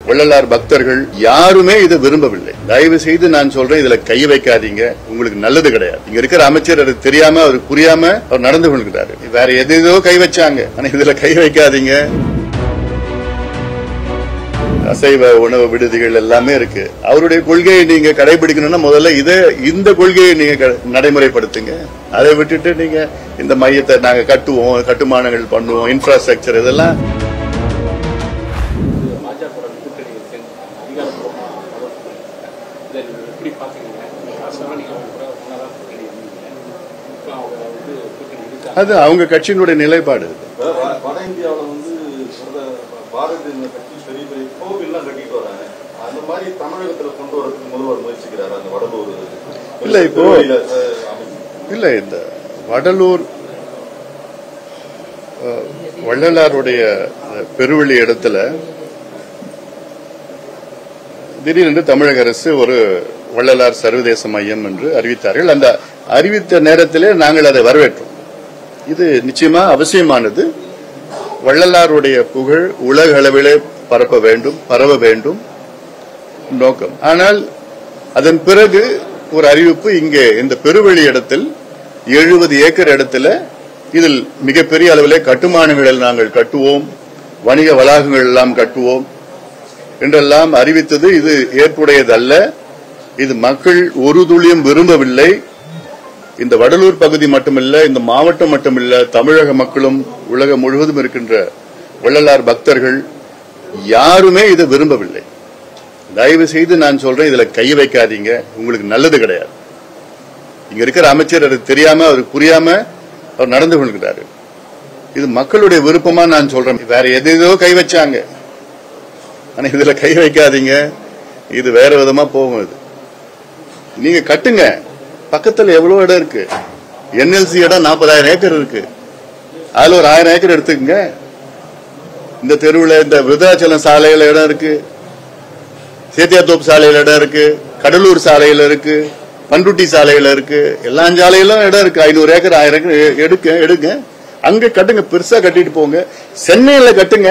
வள்ளலார் பக்தர்கள் யாருமே இதை விரும்பவில்லை. தயவு செய்து நான் சொல்றேன், இதுல கை வைக்காதீங்க, உங்களுக்கு நல்லது கிடையாது. இங்க இருக்கிற அமைச்சர் அது தெரியாம, அவருக்கு புரியாம அவர் நடந்து கொள்கிறாரு. வேற எதோ கை வச்சாங்க, ஆனா இதுல கை வைக்காதீங்க. அசைவ உணவு விடுதிகள் எல்லாமே இருக்கு. அவருடைய கொள்கையை நீங்க கடைபிடிக்கணும்னா முதல்ல இந்த கொள்கையை நீங்க நடைமுறைப்படுத்துங்க. அதை விட்டுட்டு நீங்க இந்த மையத்தை நாங்க கட்டுவோம், கட்டுமானங்கள் பண்ணுவோம், இன்ஃப்ராஸ்ட்ரக்சர் இதெல்லாம் அது அவங்க கட்சியினுடைய நிலைப்பாடு. வட இந்தியாவில் பாரதிய கட்சி பெரிய பெரிய கோவில்லாம் கட்டிட்டு வராங்க. அந்த மாதிரி தமிழகத்தில் கொண்டு வரதுக்கு முதல்வர் முயற்சிக்கிறார். அந்த வடலூர் இல்ல இப்போ இல்ல இந்த வடலூர் வள்ளலாருடைய பெருவெளி இடத்துல திடீரென்று தமிழக அரசு ஒரு வள்ளலார் சர்வதேச மையம் என்று அறிவித்தார்கள். அந்த அறிவித்த நேரத்திலே நாங்கள் அதை வரவேற்றோம். இது நிச்சயமா அவசியமானது. வள்ளலாருடைய புகழ் உலக அளவிலே பரவ வேண்டும் நோக்கம். ஆனால் அதன் பிறகு ஒரு அறிவிப்பு, இங்கே இந்த பெருவெளி இடத்தில் 70 ஏக்கர் இடத்துல இதில் மிகப்பெரிய அளவிலே கட்டுமானங்கள் நாங்கள் கட்டுவோம், வணிக வளாகங்கள் எல்லாம் கட்டுவோம் என்றெல்லாம் அறிவித்தது. இது ஏற்புடையதல்ல. இது மக்கள் ஒரு துளியும் விரும்பவில்லை. இந்த வடலூர் பகுதி மட்டுமல்ல, இந்த மாவட்டம் மட்டுமல்ல, தமிழக மக்களும் உலகம் முழுவதும் இருக்கின்ற வள்ளலார் பக்தர்கள் யாருமே இதை விரும்பவில்லை. தயவு செய்து நான் சொல்றேன், இதுல கை வைக்காதீங்க, உங்களுக்கு நல்லது கிடையாது. இங்க இருக்கிற அமைச்சர் அது தெரியாம, அவருக்கு புரியாம அவர் நடந்து கொள்கிறாரு. இது மக்களுடைய விருப்பமா நான் சொல்றேன். வேற எதோ கை வச்சாங்க, ஆனா இதுல கை வைக்காதீங்க. இது வேற விதமா போகும். இது நீங்க கட்டுங்க. பக்கத்துல எவ்வளவு இடம் இருக்கு. என்எல்சி இடம் 40,000 ஏக்கர் இருக்கு. அதுல ஒரு 1000 ஏக்கர் எடுத்துக்கங்க. இந்த தெருவில் இந்த விருதாச்சலம் சாலையில இடம் இருக்கு, சேத்தியாத்தோப்பு சாலையில இடம் இருக்கு, கடலூர் சாலையில இருக்கு, பண்ருட்டி சாலையில இருக்கு, எல்லா சாலையிலும் இடம் இருக்கு. 500 ஏக்கர் 1000 ஏக்கர் எடுங்க. அங்க கட்டுங்க, பெருசா கட்டிட்டு போங்க. சென்னையில கட்டுங்க.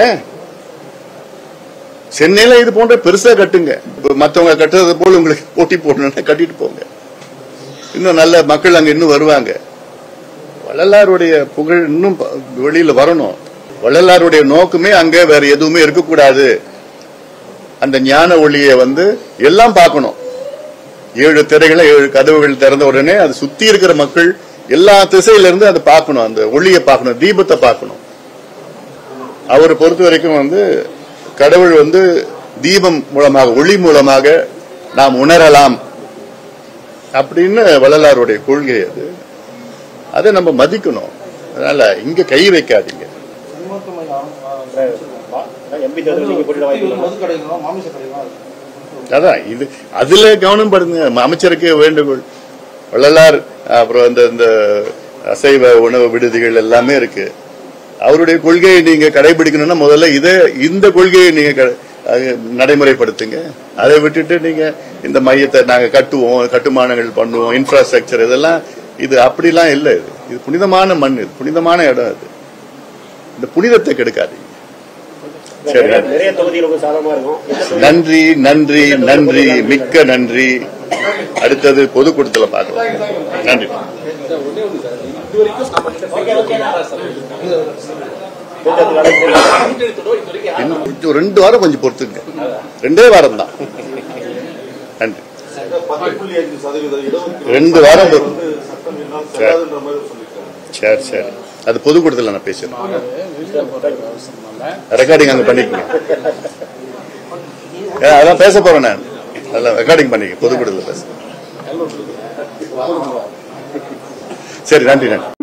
சென்னையில இது போன்ற பெருசா கட்டுங்க. மற்றவங்க கட்டுறது போல உங்களுக்கு போட்டி போடணும்னா கட்டிட்டு போங்க. இன்னும் நல்ல மக்கள் அங்க இன்னும் வருவாங்க. வள்ளலாருடைய புகழ் இன்னும் வெளியில வரணும். வள்ளலாருடைய நோக்கமே அங்க வேற எதுவுமே இருக்கக்கூடாது. அந்த ஞான ஒளியை எல்லாம் பார்க்கணும். 7 திரைகளை 7 கதவுகள் திறந்த உடனே அது சுத்தி இருக்கிற மக்கள் எல்லா திசையில இருந்து அதை பார்க்கணும். அந்த ஒளியை பார்க்கணும், தீபத்தை பார்க்கணும். அவரை பொறுத்த வரைக்கும் கடவுள் தீபம் மூலமாக, ஒளி மூலமாக நாம் உணரலாம் அப்படின்னு வள்ளலாருடைய கொள்கை. அதை நம்ம மதிக்கணும். அதனால இங்க கை வைக்காதீங்க. அதான் இது அதுல கவனம் படுங்க. அமைச்சருக்கு வேண்டுகோள். வள்ளலார் அப்புறம் இந்த அசைவ உணவு விடுதிகள் எல்லாமே இருக்கு. அவருடைய கொள்கையை நீங்க கடைபிடிக்கணும்னா முதல்ல இந்த கொள்கையை நீங்க நடைமுறைப்படுத்துங்க. அதை விட்டுட்டு நீங்க இந்த மையத்தை நாங்க கட்டுவோம், கட்டுமானங்கள் பண்ணுவோம், இன்ஃப்ராஸ்ட்ரக்சர் இதெல்லாம் இது அப்படிலாம் இல்லை. இது புனிதமான மண், இது புனிதமான இடம். இது இந்த புனிதத்தை கெடுக்காதீங்க. நன்றி நன்றி நன்றி, மிக்க நன்றி. அடுத்தது பொதுக்கூட்டத்தில் பார்க்கலாம். நன்றி. 2 வாரம் கொஞ்சம் பொறுத்துங்க. 2 வாரம் தான். நன்றி. 2 வாரம் சரி சரி. அது பொதுக்கூட்டத்தில் நான் பேசுறேன். ரெக்கார்டிங் அங்க பண்ணிக்கங்க. அதான் பேச போறேன் நான். அதெல்லாம் ரெக்கார்டிங் பண்ணிக்க, பொதுக்கூட்டத்தில் பேச. சரி, நன்றி நன்றி.